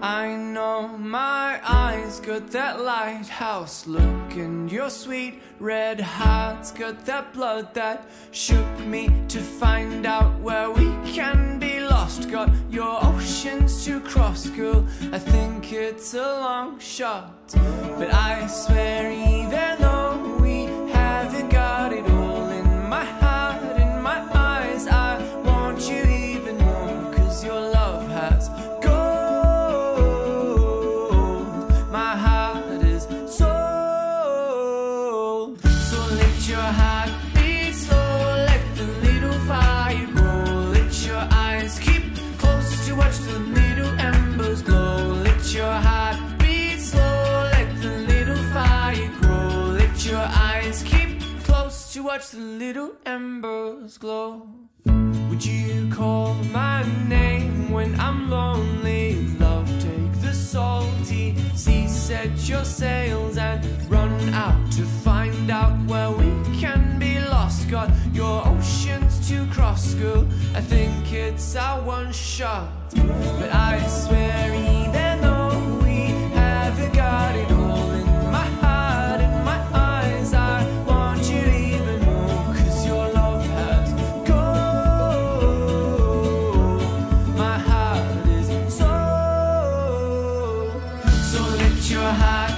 I know my eyes got that lighthouse look, and your sweet red heart's got that blood that shook me to find out where we can be lost. Got your oceans to cross, girl, I think it's a long shot, but I swear even though we haven't got it all, in my heart, in my eyes, I want you even more, 'cause your love has your heart beat slow, let the little fire grow. Let your eyes keep close to watch the little embers glow. Let your heart beat slow, let the little fire grow. Let your eyes keep close to watch the little embers glow. Would you call my name when I'm lonely? Love, take the salty sea, set your sails and run out to find out where we can be lost. Got your oceans to cross, girl, I think it's our one shot, but I swear even though we haven't got it all, in my heart, in my eyes, I want you even more, 'cause your love has gold. My heart is sold, so let your heart